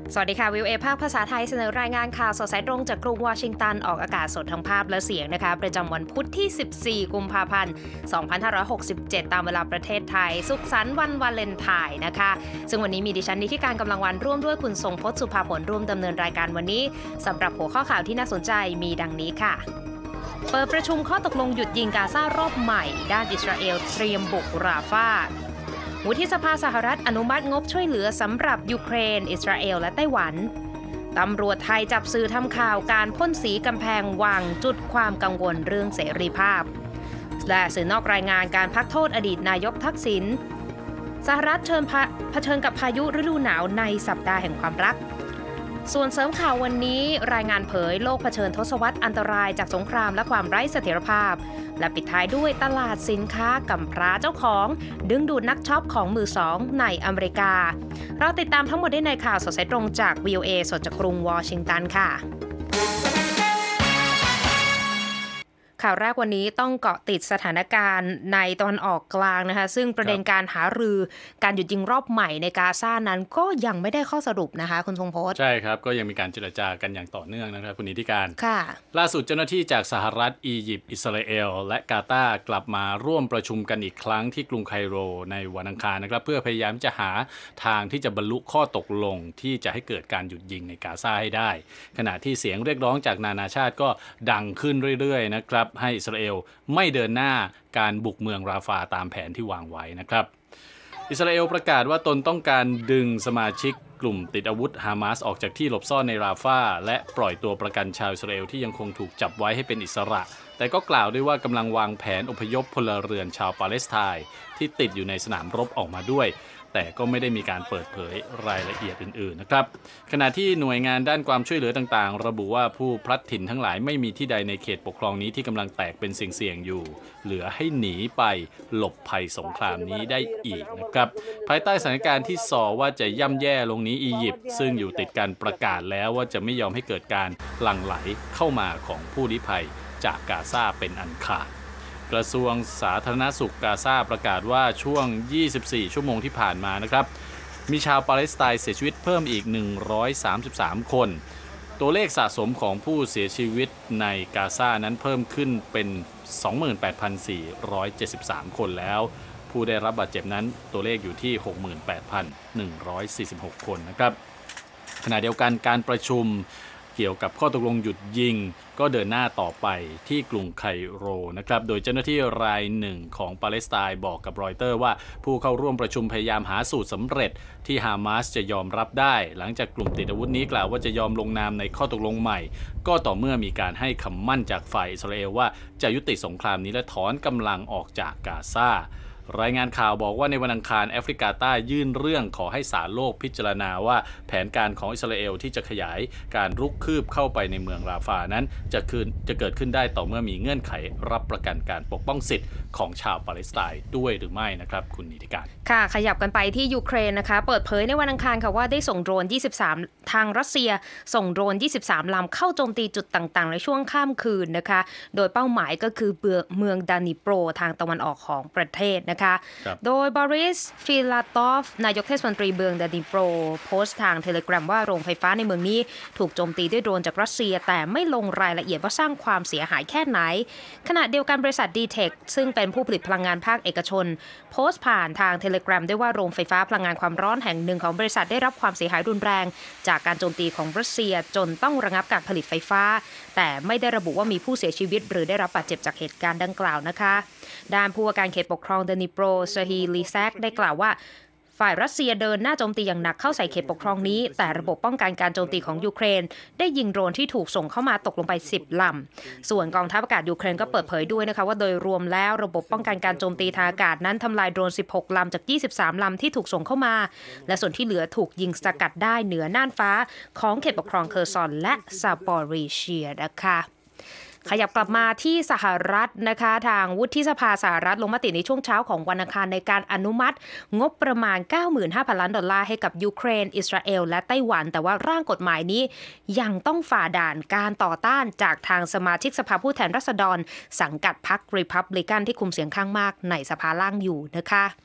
สวัสดีค่ะวิวเอภาคภาษาไทยเสนอรายงานข่าวสดสายตรงจากกรุงวอชิงตันออกอากาศสดทั้งภาพและเสียงนะคะประจำวันพุธที่ 14 กุมภาพันธ์ 2567 ตามเวลาประเทศไทยสุขสันต์วันวาเลนไทน์นะคะซึ่งวันนี้มีดิฉันนิธิการกำลังวันร่วมด้วยคุณทรงพจน์สุภาผลร่วมดำเนินรายการวันนี้สำหรับหัวข้อข่าวที่น่าสนใจมีดังนี้ค่ะเปิดประชุมข้อตกลงหยุดยิงกาซารอบใหม่ด้านอิสราเอลเตรียมบุกราฟาวุฒิสภาสหรัฐอนุมัติงบช่วยเหลือสำหรับยูเครนอิสราเอลและไต้หวันตำรวจไทยจับสื่อทำข่าวการพ่นสีกำแพงวังจุดความกังวลเรื่องเสรีภาพและสื่อนอกรายงานการพักโทษอดีตนายกทักษิณสหรัฐเผชิญกับพายุฤดูหนาวในสัปดาห์แห่งความรักส่วนเสริมข่าววันนี้รายงานเผยโลกเผชิญทศวรรษอันตรายจากสงครามและความไร้เสถียรภาพและปิดท้ายด้วยตลาดสินค้ากำพร้าเจ้าของดึงดูดนักช็อปของมือสองในอเมริกาเราติดตามทั้งหมดได้ในข่าวสดสายตรงจาก VOA สดจากกรุงวอชิงตันค่ะข่าวแรกวันนี้ต้องเกาะติดสถานการณ์ในตะวันออกกลางนะคะซึ่งประเด็นการหารือการหยุดยิงรอบใหม่ในกาซานั้นก็ยังไม่ได้ข้อสรุปนะคะคุณทรงพจน์ใช่ครับก็ยังมีการเจรจากันอย่างต่อเนื่องนะครับคุณนิติการค่ะล่าสุดเจ้าหน้าที่จากสหรัฐอียิปต์อิสราเอลและกาตาร์กลับมาร่วมประชุมกันอีกครั้งที่กรุงไคโรในวันอังคารนะครับเพื่อพยายามจะหาทางที่จะบรรลุข้อตกลงที่จะให้เกิดการหยุดยิงในกาซาให้ได้ขณะที่เสียงเรียกร้องจากนานาชาติก็ดังขึ้นเรื่อยๆนะครับให้อิสราเอลไม่เดินหน้าการบุกเมืองราฟาตามแผนที่วางไว้นะครับอิสราเอลประกาศว่าตนต้องการดึงสมาชิกกลุ่มติดอาวุธฮามาสออกจากที่หลบซ่อนในราฟาและปล่อยตัวประกันชาวอิสราเอลที่ยังคงถูกจับไว้ให้เป็นอิสระแต่ก็กล่าวด้วยว่ากำลังวางแผนอพยพพลเรือนชาวปาเลสไตน์ที่ติดอยู่ในสนามรบออกมาด้วยแต่ก็ไม่ได้มีการเปิดเผยรายละเอียดอื่นๆนะครับขณะที่หน่วยงานด้านความช่วยเหลือต่างๆระบุว่าผู้พลัดถิ่นทั้งหลายไม่มีที่ใดในเขตปกครองนี้ที่กำลังแตกเป็นเสี่ยงๆอยู่เหลือให้หนีไปหลบภัยสงครามนี้ได้อีกนะครับภายใต้สถานการณ์ที่ส่อว่าจะย่ำแย่ลงนี้อียิปต์ซึ่งอยู่ติดการประกาศแล้วว่าจะไม่ยอมให้เกิดการหลั่งไหลเข้ามาของผู้ลี้ภัยจากกาซาเป็นอันขาดกระทรวงสาธารณสุขกาซาประกาศว่าช่วง24ชั่วโมงที่ผ่านมานะครับมีชาวปาเลสไตน์เสียชีวิตเพิ่มอีก133คนตัวเลขสะสมของผู้เสียชีวิตในกาซานั้นเพิ่มขึ้นเป็น 28,473 คนแล้วผู้ได้รับบาดเจ็บนั้นตัวเลขอยู่ที่ 68,146 คนนะครับขณะเดียวกันการประชุมเกี่ยวกับข้อตกลงหยุดยิงก็เดินหน้าต่อไปที่กรุงไคโรนะครับโดยเจ้าหน้าที่รายหนึ่งของปาเลสไตน์บอกกับรอยเตอร์ว่าผู้เข้าร่วมประชุมพยายามหาสูตรสำเร็จที่ฮามาสจะยอมรับได้หลังจากกลุ่มติดอาวุธนี้กล่าวว่าจะยอมลงนามในข้อตกลงใหม่ก็ต่อเมื่อมีการให้คำมั่นจากฝ่ายอิสราเอลว่าจะยุติสงครามนี้และถอนกำลังออกจากกาซารายงานข่าวบอกว่าในวันอังคารแอฟริกาใต้ยื่นเรื่องขอให้ศาลโลกพิจารณาว่าแผนการของอิสราเอลที่จะขยายการรุกคืบเข้าไปในเมืองราฟานั้นจะเกิดขึ้นได้ต่อเมื่อมีเงื่อนไขรับประกันการปกป้องสิทธิ์ของชาวปาเลสไตน์ด้วยหรือไม่นะครับคุณนิติการค่ะขยับกันไปที่ยูเครนนะคะเปิดเผยในวันอังคารค่ะว่าได้ส่งโดรน23ทางรัสเซียส่งโดรน23ลำเข้าโจมตีจุดต่างๆในช่วงข้ามคืนนะคะโดยเป้าหมายก็คือเมืองดานิโปรทางตะวันออกของประเทศนะคะโดยบอริสฟิลาตอฟนายกเทศมนตรีเมืองดานิโปรโพสต์ทางเทเลกราฟว่าโรงไฟฟ้าในเมืองนี้ถูกโจมตีด้วยโดรนจากรัสเซียแต่ไม่ลงรายละเอียดว่าสร้างความเสียหายแค่ไหนขณะเดียวกันบริษัท D-Tech ซึ่งเป็นผู้ผลิตพลังงานภาคเอกชนโพสต์ผ่านทางเทเลกราฟด้วยว่าโรงไฟฟ้าพลังงานความร้อนแห่งหนึ่งของบริษัทได้รับความเสียหายรุนแรงจากการโจมตีของรัสเซียจนต้องระงับการผลิตไฟฟ้าแต่ไม่ได้ระบุว่ามีผู้เสียชีวิตหรือได้รับบาดเจ็บจากเหตุการณ์ดังกล่าวนะคะด้านผู้ว่าการเขตปกครองดานิโปรซาฮีลีแซกได้กล่าวว่าฝ่ายรัสเซียเดินหน้าโจมตีอย่างหนักเข้าใส่เขตปกครองนี้แต่ระบบป้องกันการโจมตีของยูเครนได้ยิงโดรนที่ถูกส่งเข้ามาตกลงไป10ลำส่วนกองทัพอากาศยูเครนก็เปิดเผยด้วยนะคะว่าโดยรวมแล้วระบบป้องกันการโจมตีทางอากาศนั้นทำลายโดรน16ลำจาก23ลำที่ถูกส่งเข้ามาและส่วนที่เหลือถูกยิงสกัดได้เหนือน่านฟ้าของเขตปกครองเคอร์ซอนและซาปอริเชียนะคะขยับกลับมาที่สหรัฐนะคะทางวุฒิสภาสหรัฐลงมติในช่วงเช้าของวันอังคารในการอนุมัติงบประมาณ 95,000 ล้านดอลลาร์ให้กับยูเครนอิสราเอลและไต้หวันแต่ว่าร่างกฎหมายนี้ยังต้องฝ่าด่านการต่อต้านจากทางสมาชิกสภาผู้แทนราษฎรสังกัดพรรครีพับลิกันที่คุมเสียงข้างมากในสภาล่างอยู่นะคะ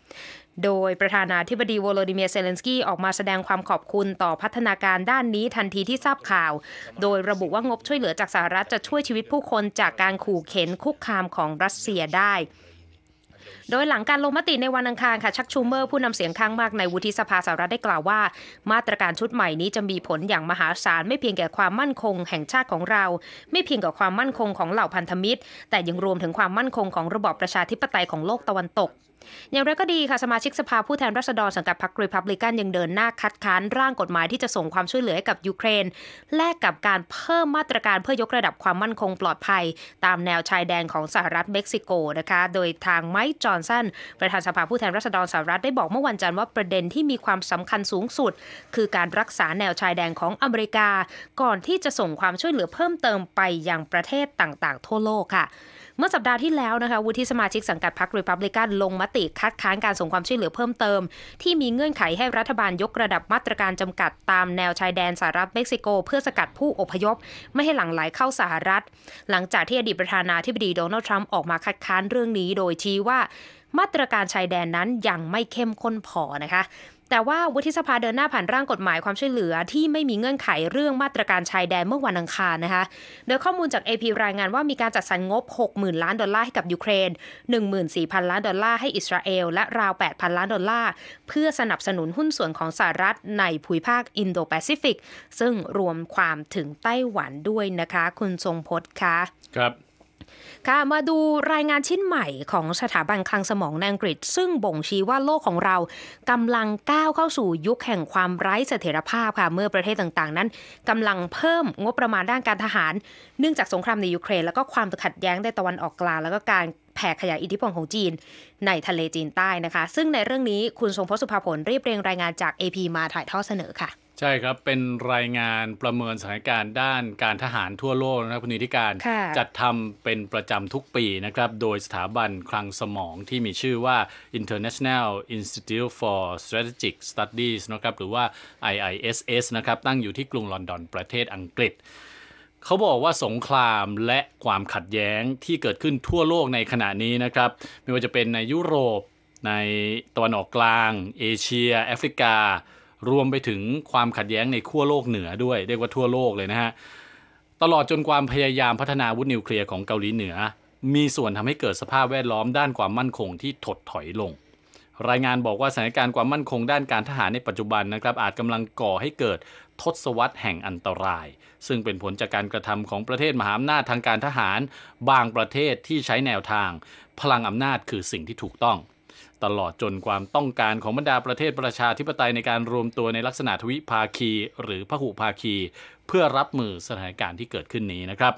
โดยประธานาธิบดีโวโลดิเมียร์เซเลนสกี้ออกมาแสดงความขอบคุณต่อพัฒนาการด้านนี้ทันทีที่ทราบข่าวโดยระบุว่างบช่วยเหลือจากสหรัฐจะช่วยชีวิตผู้คนจากการขู่เข็นคุกคามของรัสเซียได้โดยหลังการลงมติในวันอังคารค่ะชักชูเมอร์ผู้นำเสียงข้างมากในวุฒิสภาสหรัฐได้กล่าวว่ามาตรการชุดใหม่นี้จะมีผลอย่างมหาศาลไม่เพียงแก่ความมั่นคงแห่งชาติของเราไม่เพียงกับความมั่นคงของเหล่าพันธมิตรแต่ยังรวมถึงความมั่นคงของระบอบประชาธิปไตยของโลกตะวันตกอย่างไรก็ดีค่ะสมาชิกสภาผู้แทนราษฎรสังกัดพรรครีพับลิกันยังเดินหน้าคัดค้านร่างกฎหมายที่จะส่งความช่วยเหลือให้กับยูเครนแลกกับการเพิ่มมาตรการเพื่อยกระดับความมั่นคงปลอดภัยตามแนวชายแดนของสหรัฐเม็กซิโกนะคะโดยทางไมค์จอห์นสันประธานสภาผู้แทนราษฎรสหรัฐได้บอกเมื่อวันจันทร์ว่าประเด็นที่มีความสำคัญสูงสุดคือการรักษาแนวชายแดนของอเมริกาก่อนที่จะส่งความช่วยเหลือเพิ่มเติมไปยังประเทศต่างๆทั่วโลกค่ะเมื่อสัปดาห์ที่แล้วนะคะวุฒิสมาชิกสังกัดพรรครีพับลิกันลงมติคัดค้านการส่งความช่วยเหลือเพิ่มเติมที่มีเงื่อนไขให้รัฐบาลยกระดับมาตรการจำกัดตามแนวชายแดนสหรัฐเม็กซิโกเพื่อสกัดผู้อพยพไม่ให้หลั่งไหลเข้าสหรัฐหลังจากที่อดีตประธานาธิบดีโดนัลด์ทรัมป์ออกมาคัดค้านเรื่องนี้โดยชี้ว่ามาตรการชายแดนนั้นยังไม่เข้มข้นพอนะคะแต่ว่าวุฒิสภาเดินหน้าผ่านร่างกฎหมายความช่วยเหลือที่ไม่มีเงื่อนไขเรื่องมาตรการชายแดนเมื่อวันอังคารนะคะโดยข้อมูลจาก AP รายงานว่ามีการจัดสรรงบ 60,000 ล้านดอลลาร์ให้กับยูเครน 14,000 ล้านดอลลาร์ให้อิสราเอลและราว 8,000 ล้านดอลลาร์เพื่อสนับสนุนหุ้นส่วนของสหรัฐในภูมิภาคอินโดแปซิฟิกซึ่งรวมความถึงไต้หวันด้วยนะคะคุณทรงพจน์คะครับค่ะมาดูรายงานชิ้นใหม่ของสถาบันคลังสมองในอังกฤษซึ่งบ่งชี้ว่าโลกของเรากำลังก้าวเข้าสู่ยุคแห่งความไร้เสถียรภาพค่ะเมื่อประเทศต่างๆนั้นกำลังเพิ่มงบประมาณด้านการทหารเนื่องจากสงครามในยูเครนแล้วก็ความขัดแย้งในตะวันออกกลางแล้วก็การแผ่ขยายอิทธิพลของจีนในทะเลจีนใต้นะคะซึ่งในเรื่องนี้คุณทรงพจน์สุภาผลเรียบเรียงรายงานจาก AP มาถ่ายทอดเสนอค่ะใช่ครับเป็นรายงานประเมินสถานการณ์ด้านการทหารทั่วโลกนะครับคุณนิติการจัดทำเป็นประจำทุกปีนะครับโดยสถาบันคลังสมองที่มีชื่อว่า International Institute for Strategic Studies นะครับหรือว่า IISS นะครับตั้งอยู่ที่กรุงลอนดอนประเทศอังกฤษเขาบอกว่าสงครามและความขัดแย้งที่เกิดขึ้นทั่วโลกในขณะนี้นะครับไม่ว่าจะเป็นในยุโรปในตะวันออกกลางเอเชียแอฟริการวมไปถึงความขัดแย้งในขั้วโลกเหนือด้วยเรียกว่าทั่วโลกเลยนะฮะตลอดจนความพยายามพัฒนาอาวุธนิวเคลียร์ของเกาหลีเหนือมีส่วนทำให้เกิดสภาพแวดล้อมด้านความมั่นคงที่ถดถอยลงรายงานบอกว่าสถานการณ์ความมั่นคงด้านการทหารในปัจจุบันนะครับอาจกำลังก่อให้เกิดทศวรรษแห่งอันตรายซึ่งเป็นผลจากการกระทำของประเทศมหาอำนาจทางการทหารบางประเทศที่ใช้แนวทางพลังอำนาจคือสิ่งที่ถูกต้องตลอดจนความต้องการของบรรดาประเทศประชาธิปไตยในการรวมตัวในลักษณะทวิภาคีหรือพหุภาคีเพื่อรับมือสถานการณ์ที่เกิดขึ้นนี้นะครับ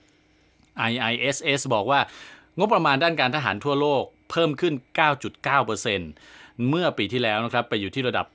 IISS บอกว่างบประมาณด้านการทหารทั่วโลกเพิ่มขึ้น 9.9% เมื่อปีที่แล้วนะครับไปอยู่ที่ระดับ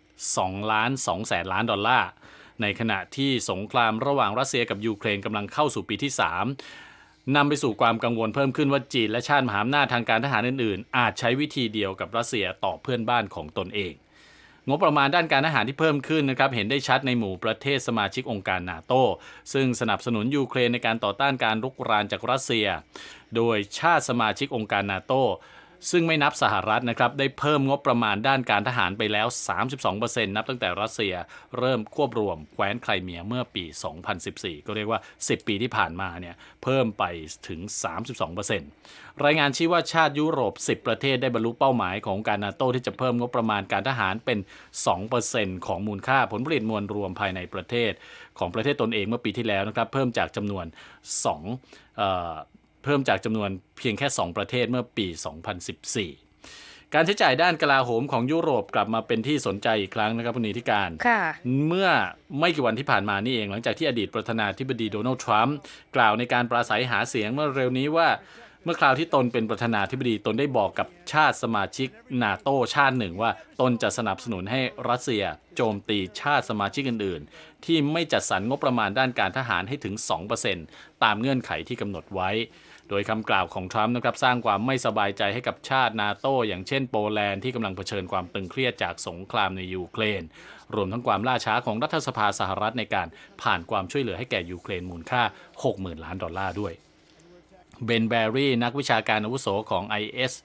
2.2 ล้านดอลลาร์ในขณะที่สงครามระหว่างรัสเซียกับยูเครนกำลังเข้าสู่ปีที่ 3นำไปสู่ความกังวลเพิ่มขึ้นว่าจีนและชาติมหาอำนาจทางการทหารอื่นๆอาจใช้วิธีเดียวกับรัสเซียต่อเพื่อนบ้านของตนเองงบประมาณด้านการทหารที่เพิ่มขึ้นนะครับเห็นได้ชัดในหมู่ประเทศสมาชิกองค์การนาโตซึ่งสนับสนุนยูเครนในการต่อต้านการรุกรานจากรัสเซียโดยชาติสมาชิกองค์การนาโตซึ่งไม่นับสหรัฐนะครับได้เพิ่มงบประมาณด้านการทหารไปแล้ว 32% นับตั้งแต่รัสเซียเริ่มควบรวมแคว้นไครเมียเมื่อปี 2014 ก็เรียกว่า 10 ปีที่ผ่านมาเนี่ยเพิ่มไปถึง 32% รายงานชี้ว่าชาติยุโรป 10 ประเทศได้บรรลุเป้าหมายของการนาโตที่จะเพิ่มงบประมาณการทหารเป็น 2% ของมูลค่าผลผลิตมวลรวมภายในประเทศของประเทศตนเองเมื่อปีที่แล้วนะครับเพิ่มจากจำนวนเพียงแค่ 2 ประเทศเมื่อปี 2014 การใช้จ่ายด้านกลาโหมของยุโรปกลับมาเป็นที่สนใจอีกครั้งนะครับคุณนิติการเมื่อไม่กี่วันที่ผ่านมานี่เองหลังจากที่อดีตประธานาธิบดีโดนัลด์ทรัมป์กล่าวในการปราศัยหาเสียงเมื่อเร็วนี้ว่าเมื่อคราวที่ตนเป็นประธานาธิบดีตนได้บอกกับชาติสมาชิกนาโตชาติหนึ่งว่าตนจะสนับสนุนให้รัสเซียโจมตีชาติสมาชิกอื่นๆที่ไม่จัดสรรงบประมาณด้านการทหารให้ถึง 2% ตามเงื่อนไขที่กำหนดไว้โดยคำกล่าวของทรัมป์นะครับสร้างความไม่สบายใจให้กับชาตินาโตอย่างเช่นโปแลนด์ที่กำลังเผชิญความตึงเครียดจากสงครามในยูเครนรวมทั้งความล่าช้าของรัฐสภาสหรัฐในการผ่านความช่วยเหลือให้แก่ยูเครนมูลค่า 60,000 ล้านดอลลาร์ด้วยเบนแบรี่นักวิชาการอาวุโสของ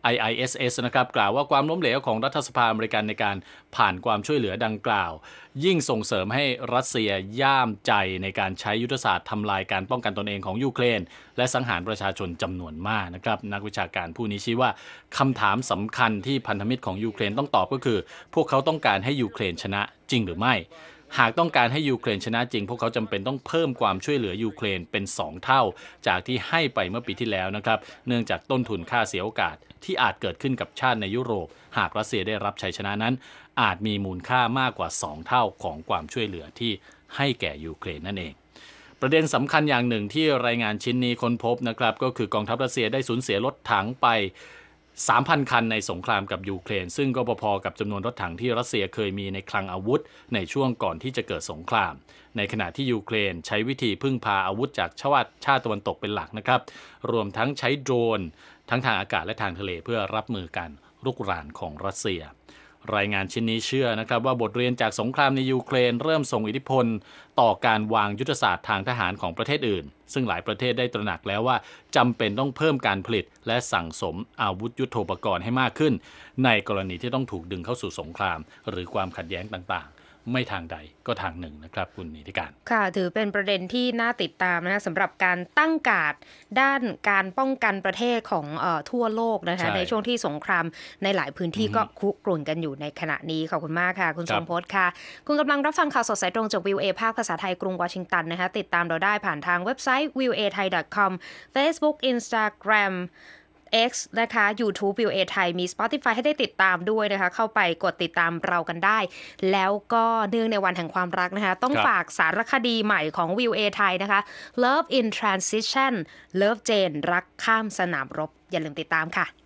IISS นะครับกล่าวว่าความล้มเหลวของรัฐสภาอเมริกันในการผ่านความช่วยเหลือดังกล่าวยิ่งส่งเสริมให้รัสเซียย่ามใจในการใช้ยุทธศาสตร์ทำลายการป้องกันตนเองของยูเครนและสังหารประชาชนจำนวนมากนะครับนักวิชาการผู้นี้ชี้ว่าคำถามสำคัญที่พันธมิตรของยูเครนต้องตอบก็คือพวกเขาต้องการให้ยูเครนชนะจริงหรือไม่หากต้องการให้ยูเครนชนะจริงพวกเขาจำเป็นต้องเพิ่มความช่วยเหลือยูเครนเป็น2 เท่าจากที่ให้ไปเมื่อปีที่แล้วนะครับเนื่องจากต้นทุนค่าเสียโอกาสที่อาจเกิดขึ้นกับชาติในยุโรปหากรัสเซียได้รับชัยชนะนั้นอาจมีมูลค่ามากกว่า2 เท่าของความช่วยเหลือที่ให้แก่ยูเครนนั่นเองประเด็นสำคัญอย่างหนึ่งที่รายงานชิ้นนี้ค้นพบนะครับก็คือกองทัพรัสเซียได้สูญเสียรถถังไป3,000 คันในสงครามกับยูเครนซึ่งก็พอๆกับจำนวนรถถังที่รัสเซียเคยมีในคลังอาวุธในช่วงก่อนที่จะเกิดสงครามในขณะที่ยูเครนใช้วิธีพึ่งพาอาวุธจากชาติตะวันตกเป็นหลักนะครับรวมทั้งใช้โดรนทั้งทางอากาศและทางทะเลเพื่อรับมือการรุกรานของรัสเซียรายงานชิ้นนี้เชื่อนะครับว่าบทเรียนจากสงครามในยูเครนเริ่มส่งอิทธิพลต่อการวางยุทธศาสตร์ทางทหารของประเทศอื่นซึ่งหลายประเทศได้ตระหนักแล้วว่าจำเป็นต้องเพิ่มการผลิตและสั่งสมอาวุธยุทโธปกรณ์ให้มากขึ้นในกรณีที่ต้องถูกดึงเข้าสู่สงครามหรือความขัดแย้งต่างๆไม่ทางใดก็ทางหนึ่งนะครับคุณนิติการค่ะถือเป็นประเด็นที่น่าติดตามนะสำหรับการตั้งการ์ดด้านการป้องกันประเทศของทั่วโลกนะคะในช่วงที่สงครามในหลายพื้นที่ก็คุกรุ่นกันอยู่ในขณะนี้ขอบคุณมากค่ะคุณสมพศค่ะคุณกำลังรับฟังข่าวสดสายตรงจาก VOA ภาคภาษาไทยกรุงวอชิงตันนะคะติดตามเราได้ผ่านทางเว็บไซต์ voathai.com Facebook Instagram X นะคะ YouTube VOA ไทยมี Spotify ให้ได้ติดตามด้วยนะคะเข้าไปกดติดตามเรากันได้แล้วก็เนื่องในวันแห่งความรักนะคะต้องฝากสารคดีใหม่ของ VOA ไทยนะคะ Love in Transition Love Jane รักข้ามสนามรบอย่าลืมติดตามค่ะ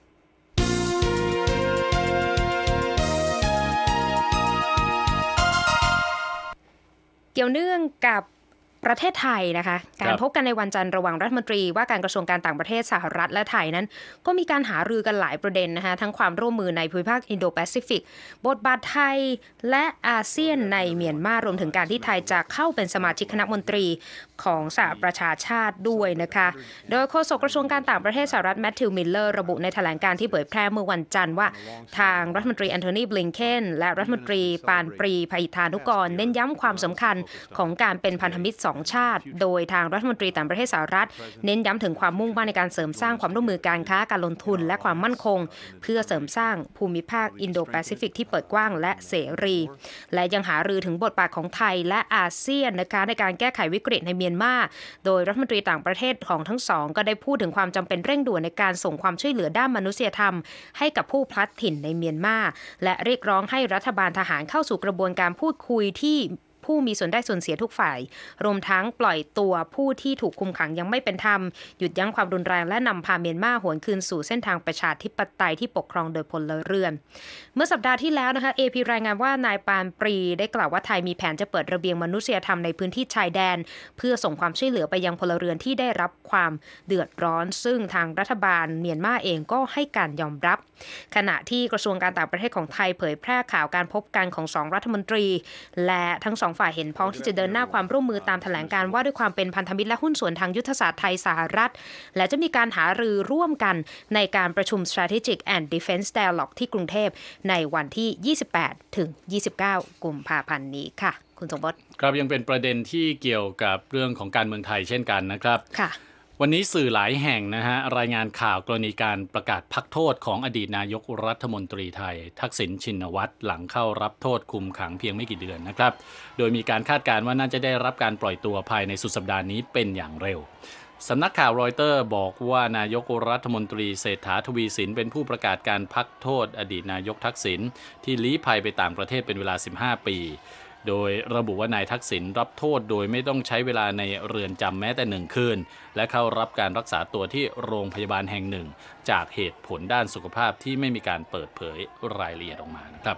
เกี่ยวเนื่องกับประเทศไทยนะคะการพบกันในวันจันทร์ระหว่างรัฐมนตรีว่าการกระทรวงการต่างประเทศสหรัฐและไทยนั้นก็มีการหารือกันหลายประเด็นนะคะทั้งความร่วมมือในภูมิภาคอินโดแปซิฟิกบทบาทไทยและอาเซียนในเมียนมารวมถึงการที่ไทยจะเข้าเป็นสมาชิกคณะมนตรีของสหประชาชาติด้วยนะคะโดยโฆษกกระทรวงการต่างประเทศสหรัฐแมทธิวมิลเลอร์ระบุในแถลงการณ์ที่เผยแพร่เมื่อวันจันทร์ว่าทางรัฐมนตรีแอนโทนีบลิงเคนและรัฐมนตรีปานปรีไพฑานุกรเน้นย้ำความสำคัญของการเป็นพันธมิตร2 ชาติโดยทางรัฐมนตรีต่างประเทศสหรัฐเน้นย้ำถึงความมุ่งมั่นในการเสริมสร้างความร่วมมือการค้าการลงทุนและความมั่นคงเพื่อเสริมสร้างภูมิภาคอินโดแปซิฟิกที่เปิดกว้างและเสรีและยังหารือถึงบทบาทของไทยและอาเซียนนะคะในการแก้ไขวิกฤตในเมียนมาโดยรัฐมนตรีต่างประเทศของทั้งสองก็ได้พูดถึงความจำเป็นเร่งด่วนในการส่งความช่วยเหลือด้านมนุษยธรรมให้กับผู้พลัดถิ่นในเมียนมาและเรียกร้องให้รัฐบาลทหารเข้าสู่กระบวนการพูดคุยที่ผู้มีส่วนได้ส่วนเสียทุกฝ่ายรวมทั้งปล่อยตัวผู้ที่ถูกคุมขังยังไม่เป็นธรรมหยุดยั้งความรุนแรงและนำพาเมียนมาหวนคืนสู่เส้นทางประชาธิปไตยที่ปกครองโดยพลเรือนเมื่อสัปดาห์ที่แล้วนะคะ AP รายงานว่านายปานปรีได้กล่าวว่าไทยมีแผนจะเปิดระเบียงมนุษยธรรมในพื้นที่ชายแดนเพื่อส่งความช่วยเหลือไปยังพลเรือนที่ได้รับความเดือดร้อนซึ่งทางรัฐบาลเมียนมาเองก็ให้การยอมรับขณะที่กระทรวงการต่างประเทศของไทยเผยแพร่ข่าวการพบกันของ2 รัฐมนตรีและทั้ง2 ฝ่ายเห็นพ้องที่จะเดินหน้าความร่วมมือตามแถลงการว่าด้วยความเป็นพันธมิตรและหุ้นส่วนทางยุทธศาสตร์ไทยสหรัฐและจะมีการหารือร่วมกันในการประชุม Strategic and Defense Dialogue ที่กรุงเทพในวันที่28ถึง29กุมภาพันธ์นี้ค่ะคุณสมบัติครับยังเป็นประเด็นที่เกี่ยวกับเรื่องของการเมืองไทยเช่นกันนะครับค่ะวันนี้สื่อหลายแห่งนะฮะรายงานข่าวกรณีการประกาศพักโทษของอดีตนายกรัฐมนตรีไทยทักษิณชินวัตรหลังเข้ารับโทษคุมขังเพียงไม่กี่เดือนนะครับโดยมีการคาดการณ์ว่าน่าจะได้รับการปล่อยตัวภายในสุดสัปดาห์นี้เป็นอย่างเร็วสำนักข่าวรอยเตอร์บอกว่านายกรัฐมนตรีเศรษฐาทวีสินเป็นผู้ประกาศการพักโทษอดีตนายกทักษิณที่ลี้ภัยไปต่างประเทศเป็นเวลา15 ปีโดยระบุว่านายทักษิณรับโทษโดยไม่ต้องใช้เวลาในเรือนจำแม้แต่1 คืนและเข้ารับการรักษาตัวที่โรงพยาบาลแห่งหนึ่งจากเหตุผลด้านสุขภาพที่ไม่มีการเปิดเผยรายละเอียดออกมานะครับ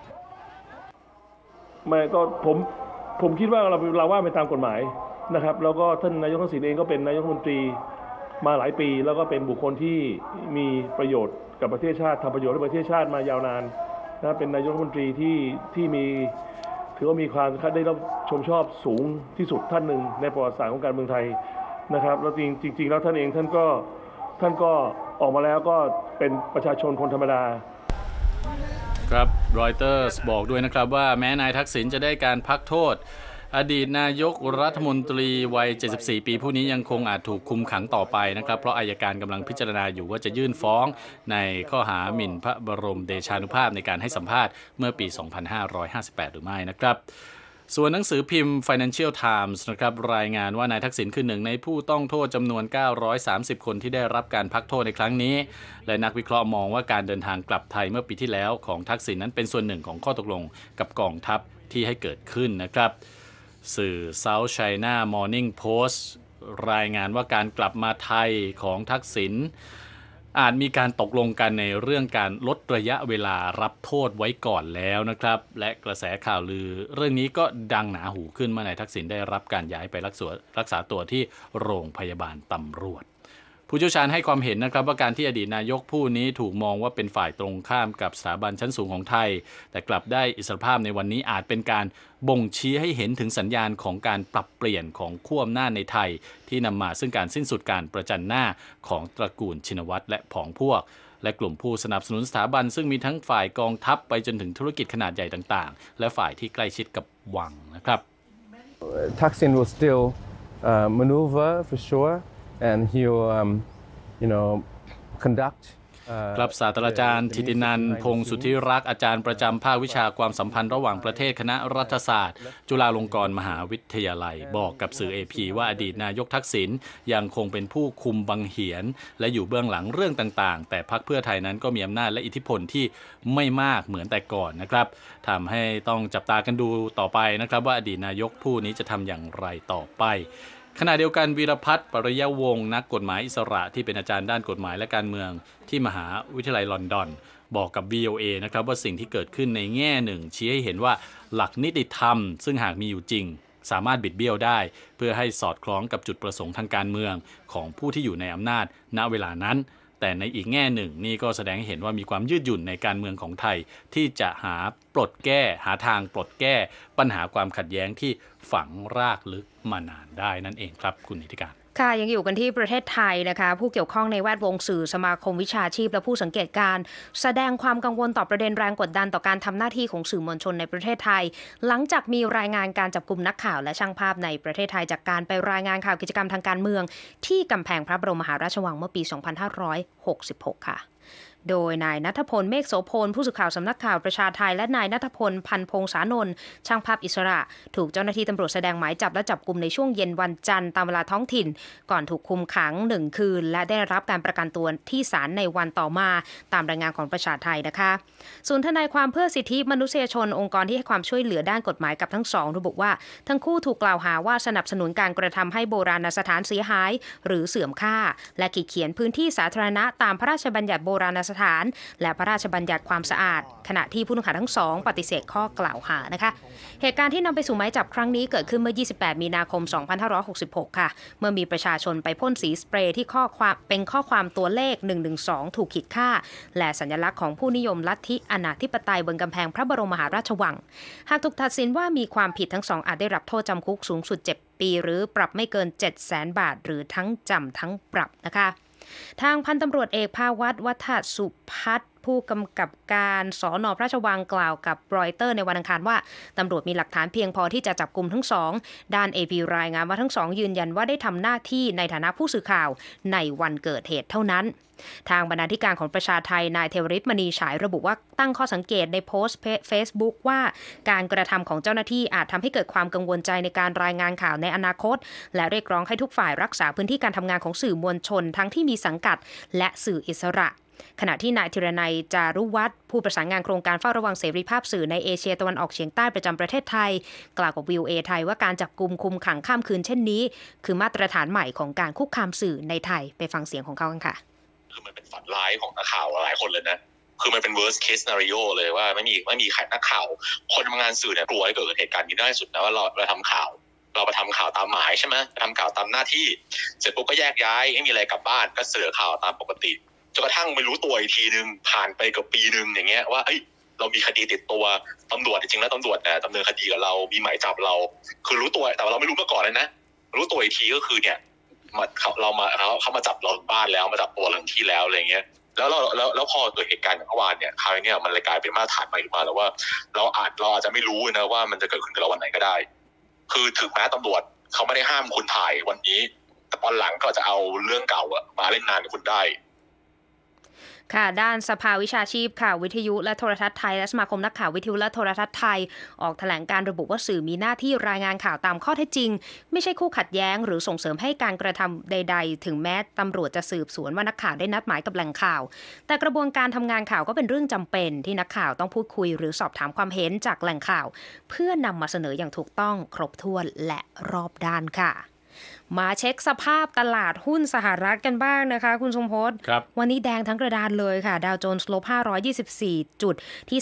ไม่ก็ผมคิดว่าเราว่าไปตามกฎหมายนะครับแล้วก็ท่านนายกทักษิณเองก็เป็นนายกรัฐมนตรีมาหลายปีแล้วก็เป็นบุคคลที่มีประโยชน์กับประเทศชาติทำประโยชน์ให้ประเทศชาติมายาวนานนะเป็นนายกรัฐมนตรีที่มีถือว่ามีความได้รับชมชอบสูงที่สุดท่านหนึ่งในประวัติศาสตร์ของการเมืองไทยนะครับแล้วจริงแล้วท่านเองท่านก็ออกมาแล้วก็เป็นประชาชนคนธรรมดาครับรอยเตอร์สบอกด้วยนะครับว่าแม้นายทักษิณจะได้การพักโทษอดีตนายกรัฐมนตรีวัย74ปีผู้นี้ยังคงอาจถูกคุมขังต่อไปนะครับเพราะอัยการกำลังพิจารณาอยู่ว่าจะยื่นฟ้องในข้อหาหมิ่นพระบรมเดชานุภาพในการให้สัมภาษณ์เมื่อปี 2558 หรือไม่นะครับส่วนหนังสือพิมพ์ Financial Times นะครับรายงานว่านายทักษิณคือหนึ่งในผู้ต้องโทษจำนวน930คนที่ได้รับการพักโทษในครั้งนี้และนักวิเคราะห์มองว่าการเดินทางกลับไทยเมื่อปีที่แล้วของทักษิณนั้นเป็นส่วนหนึ่งของข้อตกลงกับกองทัพที่ให้เกิดขึ้นนะครับสื่อ South China Morning Post รายงานว่าการกลับมาไทยของทักษิณอาจมีการตกลงกันในเรื่องการลดระยะเวลารับโทษไว้ก่อนแล้วนะครับและกระแสข่าวลือเรื่องนี้ก็ดังหนาหูขึ้นเมื่อนายทักษิณได้รับการย้ายไปรักษาตัวที่โรงพยาบาลตำรวจผู้เชี่ยวชาญให้ความเห็นนะครับว่าการที่อดีตนายกผู้นี้ถูกมองว่าเป็นฝ่ายตรงข้ามกับสถาบันชั้นสูงของไทยแต่กลับได้อิสรภาพในวันนี้อาจเป็นการบ่งชี้ให้เห็นถึงสัญญาณของการปรับเปลี่ยนของขั้วอำนาจในไทยที่นำมาซึ่งการสิ้นสุดการประจันหน้าของตระกูลชินวัตรและผองพวกและกลุ่มผู้สนับสนุนสถาบันซึ่งมีทั้งฝ่ายกองทัพไปจนถึงธุรกิจขนาดใหญ่ต่างๆและฝ่ายที่ใกล้ชิดกับวังนะครับ Thaksin will still maneuver for sure and he'll conduct ครับศาสตราจารย์ธิตินันท์พงษ์สุทธิรักษ์อาจารย์ประจำภาควิชาความสัมพันธ์ระหว่างประเทศคณะรัฐศาสตร์จุฬาลงกรณ์มหาวิทยาลัยบอกกับสื่อ AP ว่าอดีตนายกทักษิณยังคงเป็นผู้คุมบังเหียนและอยู่เบื้องหลังเรื่องต่างๆแต่พรรคเพื่อไทยนั้นก็มีอำนาจและอิทธิพลที่ไม่มากเหมือนแต่ก่อนนะครับทำให้ต้องจับตากันดูต่อไปนะครับว่าอดีตนายกผู้นี้จะทำอย่างไรต่อไปขณะเดียวกันวีรพัฒน์ปริยวงศ์นักกฎหมายอิสระที่เป็นอาจารย์ด้านกฎหมายและการเมืองที่มหาวิทยาลัยลอนดอนบอกกับ VOA นะครับว่าสิ่งที่เกิดขึ้นในแง่หนึ่งชี้ให้เห็นว่าหลักนิติธรรมซึ่งหากมีอยู่จริงสามารถบิดเบี้ยวได้เพื่อให้สอดคล้องกับจุดประสงค์ทางการเมืองของผู้ที่อยู่ในอำนาจณเวลานั้นแต่ในอีกแง่หนึ่งนี่ก็แสดงให้เห็นว่ามีความยืดหยุ่นในการเมืองของไทยที่จะหาทางปลดแก้ปัญหาความขัดแย้งที่ฝังรากลึกมานานได้นั่นเองครับคุณนิติการค่ะยังอยู่กันที่ประเทศไทยนะคะผู้เกี่ยวข้องในแวดวงสื่อสมาคมวิชาชีพและผู้สังเกตการแสดงความกังวลต่อประเด็นแรงกดดันต่อการทำหน้าที่ของสื่อมวลชนในประเทศไทยหลังจากมีรายงานการจับกุมนักข่าวและช่างภาพในประเทศไทยจากการไปรายงานข่าวกิจกรรมทางการเมืองที่กำแพงพระบรมมหาราชวังเมื่อปี 2566 ค่ะโดยนายณัฐพลเมฆโสพลผู้สื่อข่าวสำนักข่าวประชาไทยและนายณัฐพลพันพงษานนท์ช่างภาพอิสระถูกเจ้าหน้าที่ตำรวจแสดงหมายจับและจับกุมในช่วงเย็นวันจันทร์ตามเวลาท้องถิ่นก่อนถูกคุมขัง1คืนและได้รับการประกันตัวที่ศาลในวันต่อมาตามรายงานของประชาไทยนะคะศูนย์ทนายความเพื่อสิทธิมนุษยชนองค์กรที่ให้ความช่วยเหลือด้านกฎหมายกับทั้งสองระบุว่าทั้งคู่ถูกกล่าวหาว่าสนับสนุนการกระทำให้โบราณสถานเสียหายหรือเสื่อมค่าและขีดเขียนพื้นที่สาธารณะตามพระราชบัญญัติโบราณสถานและพระราชบัญญัติความสะอาดขณะที่ผู้ต้องหาทั้งสองปฏิเสธข้อกล่าวหานะคะเหตุการณ์ที่นำไปสู่หมายจับครั้งนี้เกิดขึ้นเมื่อ28มีนาคม2566ค่ะเมื่อมีประชาชนไปพ่นสีสเปรย์ที่ข้อความตัวเลข112ถูกขีดค่าและสัญลักษณ์ของผู้นิยมลัทธิอนาธิปไตยบนกำแพงพระบรมมหาราชวังหากถูกตัดสินว่ามีความผิดทั้งสองอาจได้รับโทษจำคุกสูงสุด7ปีหรือปรับไม่เกิน 700,000 บาทหรือทั้งจำทั้งปรับนะคะทางพันตำรวจเอกภาวัฒน์วัฒสุพัฒน์ผู้กำกับการสน.พระราชวังกล่าวกับรอยเตอร์ในวันอังคารว่าตำรวจมีหลักฐานเพียงพอที่จะจับกุมทั้งสองด้าน AP รายงานว่าทั้งสองยืนยันว่าได้ทำหน้าที่ในฐานะผู้สื่อข่าวในวันเกิดเหตุเท่านั้นทางบรรณาธิการของประชาไทยนายเทวฤทธิ์มณีฉายระบุว่าตั้งข้อสังเกตในโพสต์ Facebook ว่าการกระทำของเจ้าหน้าที่อาจทำให้เกิดความกังวลใจในการรายงานข่าวในอนาคตและเรียกร้องให้ทุกฝ่ายรักษาพื้นที่การทำงานของสื่อมวลชนทั้งที่มีสังกัดและสื่ออิสระขณะที่นายธีรนัยจารุวัฒน์ผู้ประสานงานโครงการเฝ้าระวังเสรีภาพสื่อในเอเชียตะวันออกเฉียงใต้ประจำประเทศไทยกล่าวกับ VOA ไทยว่าการจับกุมคุมขังข้ามคืนเช่นนี้คือมาตรฐานใหม่ของการคุกคามสื่อในไทยไปฟังเสียงของเขากันค่ะคือมันเป็นฝันร้ายของนักข่าวหลายคนเลยนะคือมันเป็น worst case scenario เลยว่าไม่มีใครนักข่าวคนทำงานสื่อเนี่ยกลัวให้เกิดเหตุการณ์นี้ได้สุดนะว่าเราทำข่าวเราไปทำข่าวตามหมายใช่ไหมทำข่าวตามหน้าที่เสร็จปุ๊บก็แยกย้ายไม่มีอะไรกลับบ้านก็เสนอข่าวตามปกติจนกระทั่งไม่รู้ตัวอีกทีนึงผ่านไปเกือบปีนึงอย่างเงี้ยว่าเรามีคดีติดตัวตำรวจจริงๆแล้วตำรวจเนี่ยดำเนินคดีกับเรามีหมายจับเราคือรู้ตัวแต่เราไม่รู้มาก่อนเลยนะรู้ตัวอีกทีก็คือเนี่ยเขามาจับเราบ้านแล้วมาจับตัวเราที่แล้วอะไรเงี้ยแล้วพอเกิดเหตุการณ์อย่างเมื่อวานเนี่ยคราวนี้มันเลยกลายเป็นมาตรฐานใหม่ขึ้นมาแล้วว่าเราอาจจะไม่รู้นะว่ามันจะเกิดขึ้นกับเราวันไหนก็ได้คือถึงแม้ตำรวจเขาไม่ได้ห้ามคุณถ่ายวันนี้แต่ตอนหลังก็จะเอาเรื่องเก่ามาเล่นงานกับคุณได้ค่ะด้านสภาวิชาชีพค่ะวิทยุและโทรทัศน์ไทยและสมาคมนักข่าววิทยุและโทรทัศน์ไทยออกแถลงการระบุว่าสื่อมีหน้าที่รายงานข่าวตามข้อเท็จจริงไม่ใช่คู่ขัดแย้งหรือส่งเสริมให้การกระทำใดๆถึงแม้ตำรวจจะสืบสวนว่านักข่าวได้นัดหมายกับแหล่งข่าวแต่กระบวนการทำงานข่าวก็เป็นเรื่องจำเป็นที่นักข่าวต้องพูดคุยหรือสอบถามความเห็นจากแหล่งข่าวเพื่อนำมาเสนออย่างถูกต้องครบถ้วนและรอบด้านค่ะมาเช็คสภาพตลาดหุ้นสหรัฐกันบ้างนะคะคุณทรงพจน์วันนี้แดงทั้งกระดานเลยค่ะดาวโจนส์ลบ524จุดที่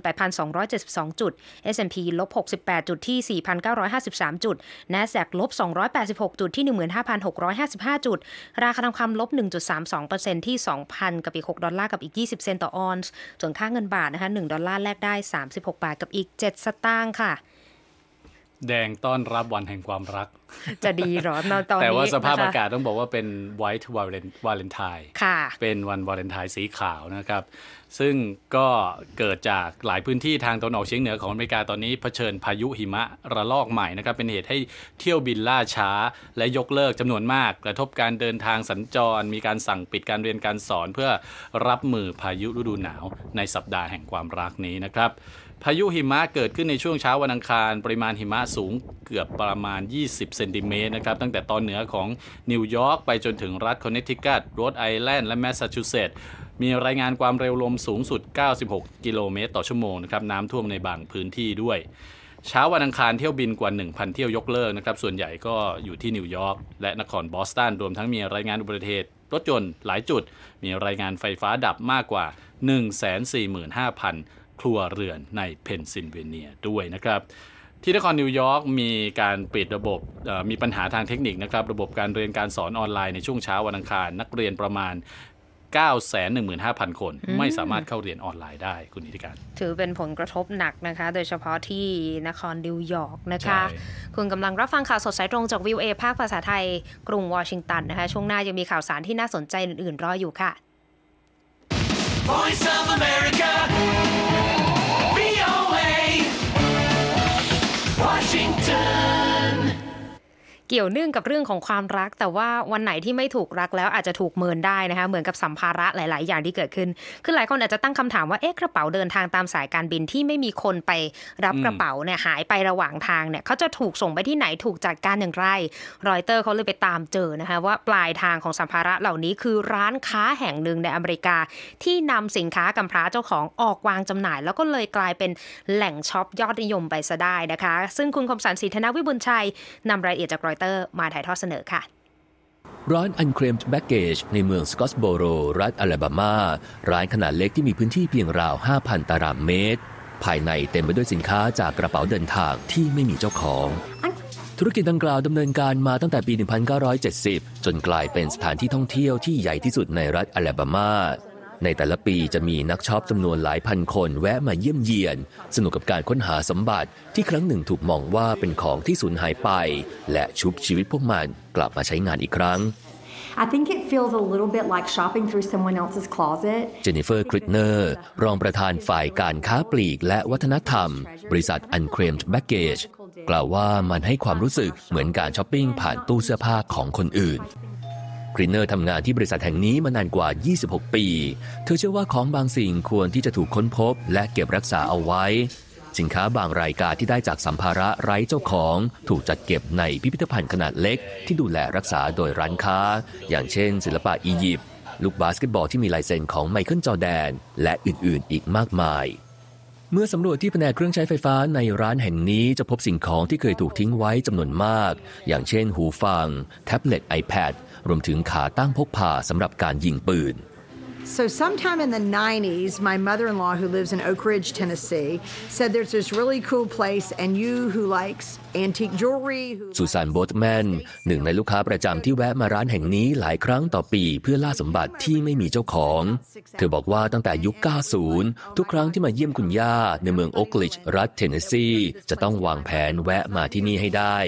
38,272 จุด S&P ลบ68จุดที่ 4,953 จุด NASDAQ ลบ286จุดที่ 15,655 จุดราคาทองคำลบ 1.32% ที่ 2,000 กับอีก6ดอลลาร์กับอีก20เซนต์ต่อออนซ์ส่วนค่าเงินบาทนะคะ1ดอลลาร์แลกได้36บาทกับอีก7สตางค์ค่ะแดงต้อนรับวันแห่งความรักจะดีหรอตอนนี้แต่ว่าสภาพอากาศต้องบอกว่าเป็น White Valentine เป็นวันวาเลนไทน์สีขาวนะครับซึ่งก็เกิดจากหลายพื้นที่ทางตะวันออกเฉียงเหนือของอเมริกาตอนนี้เผชิญพายุหิมะระลอกใหม่นะครับเป็นเหตุให้เที่ยวบินล่าช้าและยกเลิกจำนวนมากกระทบการเดินทางสัญจรมีการสั่งปิดการเรียนการสอนเพื่อรับมือพายุฤดูหนาวในสัปดาห์แห่งความรักนี้นะครับพายุหิมะเกิดขึ้นในช่วงเช้าวันอังคารปริมาณหิมะสูงเกือบประมาณ20เซนติเมตรนะครับตั้งแต่ตอนเหนือของนิวยอร์กไปจนถึงรัฐคอนเนตทิคัตโรดไอแลนด์และแมสซาชูเซตส์มีรายงานความเร็วลมสูงสุด96กิโลเมตรต่อชั่วโมงนะครับน้ำท่วมในบางพื้นที่ด้วยเช้าวันอังคารเที่ยวบินกว่า 1,000 เที่ยวยกเลิกนะครับส่วนใหญ่ก็อยู่ที่นิวยอร์กและนครบอสตันรวมทั้งมีรายงานอุบัติเหตุรถยนต์หลายจุดมีรายงานไฟฟ้าดับมากกว่า 145,000 ครัวเรือนในเพนซิลเวเนียด้วยนะครับที่นครนิวยอร์กมีการปิดระบบมีปัญหาทางเทคนิคนะครับระบบการเรียนการสอนออนไลน์ในช่วงเช้าวันอังคารนักเรียนประมาณ 915,000 คนไม่สามารถเข้าเรียนออนไลน์ได้คุณนิติการถือเป็นผลกระทบหนักนะคะโดยเฉพาะที่นครนิวยอร์กนะคะคุณกำลังรับฟังข่าวสดสายตรงจาก VOA ภาคภาษาไทยกรุงวอชิงตันนะคะช่วงหน้ายังมีข่าวสารที่น่าสนใจอื่นๆรออยู่ค่ะ Voice of America VOA Washington เกี่ยวเนื่องกับเรื่องของความรักแต่ว่าวันไหนที่ไม่ถูกรักแล้วอาจจะถูกเมินได้นะคะเหมือนกับสัมภาระหลายๆอย่างที่เกิดขึ้นคือหลายคนอาจจะตั้งคำถามว่าเอ๊ะกระเป๋าเดินทางตามสายการบินที่ไม่มีคนไปรับกระเป๋าเนี่ยหายไประหว่างทางเนี่ยเขาจะถูกส่งไปที่ไหนถูกจัดการอย่างไรรอยเตอร์เขาเลยไปตามเจอนะคะว่าปลายทางของสัมภาระเหล่านี้คือร้านค้าแห่งหนึ่งในอเมริกาที่นำสินค้ากำพร้าเจ้าของออกวางจำหน่ายแล้วก็เลยกลายเป็นแหล่งช็อปยอดนิยมไปซะได้นะคะซึ่งคุณคมสันต์ ศรีธนวิบุญชัยนำรายละเอียดจากรอยเตอร์มาถ่ายทอดเสนอค่ะร้าน Unclaimed Baggage ในเมืองสกอตส์โบโรรัฐอลาบามาร้านขนาดเล็กที่มีพื้นที่เพียงราว 5,000 ตารางเมตรภายในเต็มไปด้วยสินค้าจากกระเป๋าเดินทางที่ไม่มีเจ้าของธุรกิจดังกล่าวดำเนินการมาตั้งแต่ปี 1970 จนกลายเป็นสถานที่ท่องเที่ยวที่ใหญ่ที่สุดในรัฐอลาบามาในแต่ละปีจะมีนักช็อปจำนวนหลายพันคนแวะมาเยี่ยมเยียนสนุกกับการค้นหาสมบัติที่ครั้งหนึ่งถูกมองว่าเป็นของที่สูญหายไปและชุบชีวิตพวกมันกลับมาใช้งานอีกครั้ง I think it feels a little bit like shopping through someone else's closet. เจนนิเฟอร์คริตเนอร์รองประธานฝ่ายการค้าปลีกและวัฒนธรรมบริษัท Unclaimed Baggage กล่าวว่ามันให้ความรู้สึกเหมือนการช้อปปิ้งผ่านตู้เสื้อผ้าของคนอื่นกรีนเนอร์ทำงานที่บริษัทแห่งนี้มานานกว่า26ปีเธอเชื่อว่าของบางสิ่งควรที่จะถูกค้นพบและเก็บรักษาเอาไว้สินค้าบางรายการที่ได้จากสัมภาระไร้เจ้าของถูกจัดเก็บในพิพิธภัณฑ์ขนาดเล็กที่ดูแลรักษาโดยร้านค้าอย่างเช่นศิลปะอียิปต์ลูกบาสเกตบอลที่มีลายเซ็นของไมเคิลจอร์แดนและอื่นๆอีกมากมายเมื่อสำรวจที่แผนกเครื่องใช้ไฟฟ้าในร้านแห่งนี้จะพบสิ่งของที่เคยถูกทิ้งไว้จำนวนมากอย่างเช่นหูฟังแท็บเล็ต iPad รวมถึงขาตั้งพกพาสำหรับการยิงปืน So sometime in the 90s, my mother-in-law who lives in Oak Ridge, Tennessee, said there's this really cool place and you who likes antique jewelry ซูซานโบทแมนหนึ่งในลูกค้าประจำที่แวะมาร้านแห่งนี้หลายครั้งต่อปีเพื่อล่าสมบัติที่ไม่มีเจ้าของเธอบอกว่าตั้งแต่ยุค 90 ทุกครั้งที่มาเยี่ยมคุณย่าในเมืองโอ๊กริดจ์รัฐเทนเนสซีจะต้องวางแผนแวะมาที่นี่ให้ได้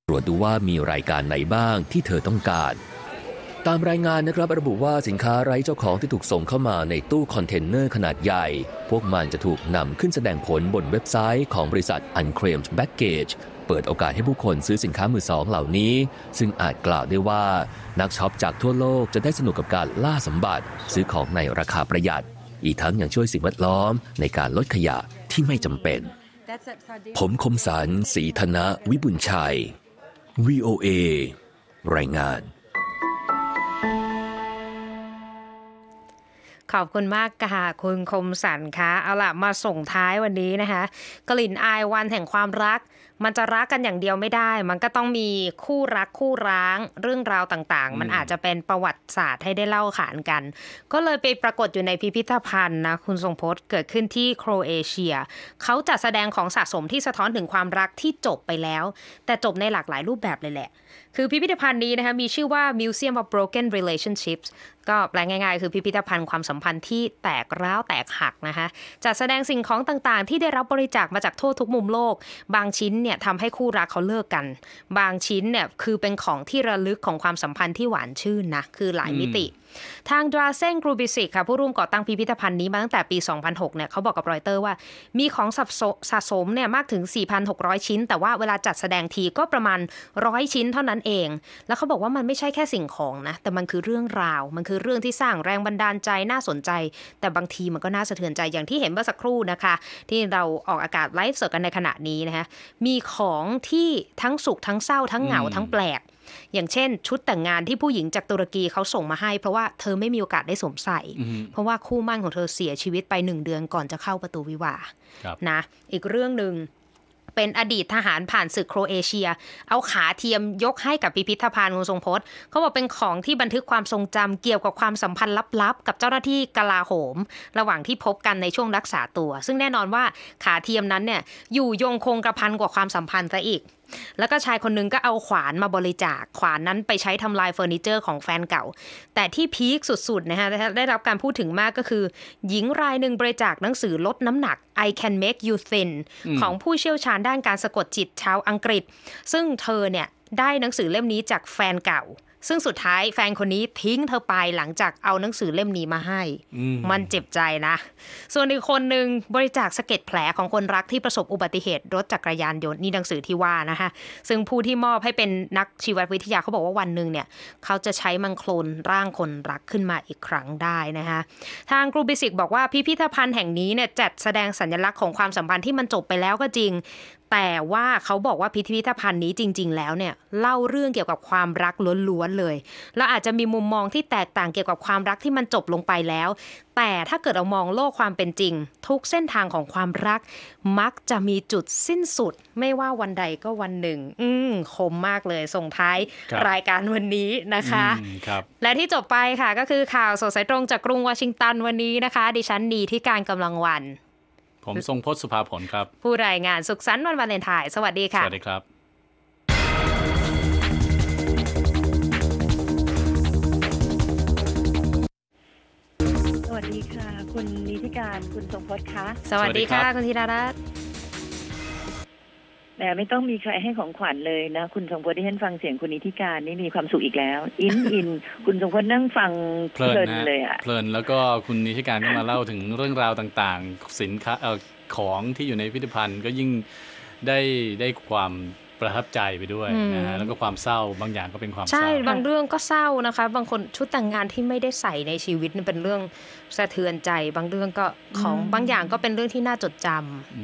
ตรวจดูว่ามีรายการไหนบ้างที่เธอต้องการ ตามรายงานนะครับระบุว่าสินค้าไร้เจ้าของที่ถูกส่งเข้ามาในตู้คอนเทนเนอร์ขนาดใหญ่พวกมันจะถูกนำขึ้นแสดงผลบนเว็บไซต์ของบริษัท Unclaimed Baggage เปิดโอกาสให้ผู้คนซื้อสินค้ามือสองเหล่านี้ซึ่งอาจกล่าวได้ว่านักช็อปจากทั่วโลกจะได้สนุกกับการล่าสมบัติซื้อของในราคาประหยัดอีกทั้งยังช่วยสิ่งแวดล้อมในการลดขยะที่ไม่จำเป็นผมคมสันต์ ศรีธนะวิบุญชัย VOA รายงานขอบคุณมากค่ะคุณคมสันคะเอาล่ะมาส่งท้ายวันนี้นะคะกลิ่นอายวันแห่งความรักมันจะรักกันอย่างเดียวไม่ได้มันก็ต้องมีคู่รักคู่ร้างเรื่องราวต่างๆมันอาจจะเป็นประวัติศาสตร์ให้ได้เล่าขานกันก็เลยไปปรากฏอยู่ในพิพิธภัณฑ์นะคุณทรงพจน์เกิดขึ้นที่โครเอเชียเขาจัดแสดงของสะสมที่สะท้อนถึงความรักที่จบไปแล้วแต่จบในหลากหลายรูปแบบเลยแหละคือพิพิธภัณฑ์นี้นะคะมีชื่อว่า Museum of Broken Relationships ก็แปลง่ายๆคือพิพิธภัณฑ์ความสัมพันธ์ที่แตกร้าวแตกหักนะคะจัดแสดงสิ่งของต่างๆที่ได้รับบริจาคมาจากทั่วทุกมุมโลกบางชิ้นเนี่ยทำให้คู่รักเขาเลิกกันบางชิ้นเนี่ยคือเป็นของที่ระลึกของความสัมพันธ์ที่หวานชื่นนะคือหลายมิติทางดราเซนกรูบิซิกค่ะผู้ร่วมก่อตั้งพิพิธภัณฑ์นี้มาตั้งแต่ปี 2006 เนี่ยเขาบอกกับรอยเตอร์ว่ามีของสะสมเนี่ยมากถึง 4,600 ชิ้นแต่ว่าเวลาจัดแสดงทีก็ประมาณ100ชิ้นเท่านั้นเองแล้วเขาบอกว่ามันไม่ใช่แค่สิ่งของนะแต่มันคือเรื่องราวมันคือเรื่องที่สร้างแรงบันดาลใจน่าสนใจแต่บางทีมันก็น่าสะเทือนใจอย่างที่เห็นเมื่อสักครู่นะคะที่เราออกอากาศไลฟ์สดกันในขณะนี้นะคะมีของที่ทั้งสุขทั้งเศร้าทั้งเหงาทั้งแปลกอย่างเช่นชุดแต่งงานที่ผู้หญิงจากตุรกีเขาส่งมาให้เพราะว่าเธอไม่มีโอกาสได้สวมใส่เพราะว่าคู่มั่นของเธอเสียชีวิตไป1 เดือนก่อนจะเข้าประตูวิวาห์นะอีกเรื่องนึงเป็นอดีตทหารผ่านศึกโครเอเชียเอาขาเทียมยกให้กับพิพิธภัณฑ์คุณทรงพจน์เขาบอกเป็นของที่บันทึกความทรงจำเกี่ยวกับความสัมพันธ์ลับๆกับเจ้าหน้าที่กลาโหมระหว่างที่พบกันในช่วงรักษาตัวซึ่งแน่นอนว่าขาเทียมนั้นเนี่ยอยู่ยงคงกระพันกว่าความสัมพันธ์ซะอีกแล้วก็ชายคนนึงก็เอาขวานมาบริจาคขวานนั้นไปใช้ทำลายเฟอร์นิเจอร์ของแฟนเก่าแต่ที่พีคสุดๆนะฮะได้รับการพูดถึงมากก็คือหญิงรายหนึ่งบริจาคหนังสือลดน้ำหนัก I Can Make You Thin ของผู้เชี่ยวชาญด้านการสะกดจิตชาวอังกฤษซึ่งเธอเนี่ยได้หนังสือเล่มนี้จากแฟนเก่าซึ่งสุดท้ายแฟนคนนี้ทิ้งเธอไปหลังจากเอาหนังสือเล่มนี้มาให้มันเจ็บใจนะส่วนอีกคนนึงบริจาคสะเก็ดแผลของคนรักที่ประสบอุบัติเหตุรถจักรยานยนต์นี่หนังสือที่ว่านะคะซึ่งผู้ที่มอบให้เป็นนักชีววิทยาเขาบอกว่าวันนึงเนี่ยเขาจะใช้มันโคลนร่างคนรักขึ้นมาอีกครั้งได้นะคะทางกรูบิซิกบอกว่าพิพิธภัณฑ์แห่งนี้เนี่ยจัดแสดงสัญลักษณ์ของความสัมพันธ์ที่มันจบไปแล้วก็จริงแต่ว่าเขาบอกว่าพิพิธภัณฑ์นี้จริงๆแล้วเนี่ยเล่าเรื่องเกี่ยวกับความรักล้วนๆเลยแล้วอาจจะมีมุมมองที่แตกต่างเกี่ยวกับความรักที่มันจบลงไปแล้วแต่ถ้าเกิดเรามองโลกความเป็นจริงทุกเส้นทางของความรักมักจะมีจุดสิ้นสุดไม่ว่าวันใดก็วันหนึ่งคมมากเลยส่งท้ายรายการวันนี้นะคะและที่จบไปค่ะก็คือข่าวสดสายตรงจากกรุงวอชิงตันวันนี้นะคะดิฉันนีที่การกำลังวันผมทรงพจน์สุภาผลครับผู้รายงานสุขสันต์วันวาเลนไทน์สวัสดีค่ะสวัสดีครับสวัสดีค่ะคุณนิติการคุณทรงพจน์คะสวัสดีค่ะคุณธีรรัตน์แต่ไม่ต้องมีใครให้ของขวัญเลยนะคุณทรงพจน์ที่ฉันฟังเสียงคุณนิติการนี่มีความสุขอีกแล้วอินคุณทรงพจน์นั่งฟังเพลินเลยอ่ะเพลินแล้วก็คุณนิติการก็มาเล่าถึงเรื่องราวต่างๆสินค้าของที่อยู่ในพิพิธภัณฑ์ก็ยิ่งได้ความประทับใจไปด้วยนะฮะแล้วก็ความเศร้าบางอย่างก็เป็นความเศร้าใช่บางเรื่องก็เศร้านะคะบางคนชุดแต่งงานที่ไม่ได้ใส่ในชีวิตนี่เป็นเรื่องสะเทือนใจบางเรื่องก็ของบางอย่างก็เป็นเรื่องที่น่าจดจ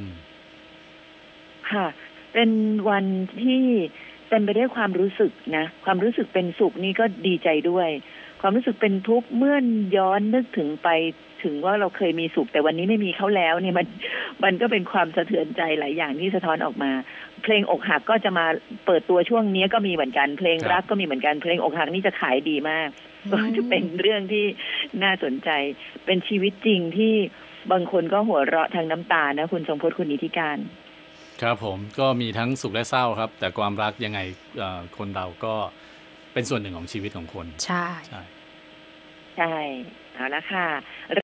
ำค่ะเป็นวันที่เต็มไปด้วยความรู้สึกนะความรู้สึกเป็นสุขนี่ก็ดีใจด้วยความรู้สึกเป็นทุกข์เมื่อย้อนนึกถึงไปถึงว่าเราเคยมีสุขแต่วันนี้ไม่มีเขาแล้วเนี่ยมันก็เป็นความสะเทือนใจหลายอย่างที่สะท้อนออกมาเพลงอกหักก็จะมาเปิดตัวช่วงนี้ก็มีเหมือนกันเพลงรักก็มีเหมือนกันเพลงอกหักนี่จะขายดีมากก็จะเป็นเรื่องที่น่าสนใจเป็นชีวิตจริงที่บางคนก็หัวเราะทางน้ำตานะคุณทรงพจน์คุณนิติการครับผมก็มีทั้งสุขและเศร้าครับแต่ความรักยังไงคนเราก็เป็นส่วนหนึ่งของชีวิตของคนใช่ใช่เอาละค่ะ